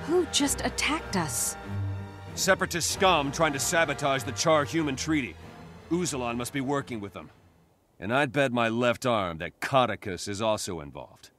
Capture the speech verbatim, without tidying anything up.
Who just attacked us? Separatist scum trying to sabotage the Char-Human Treaty. Uzalon must be working with them. And I'd bet my left arm that Caudecuss is also involved.